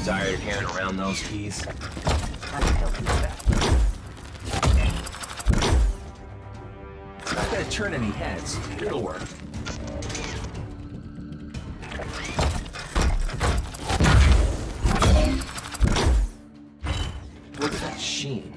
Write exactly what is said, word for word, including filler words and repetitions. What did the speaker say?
tired carrying around those keys? I can help you with that. Not gonna turn any heads. It'll work. Look at that sheen.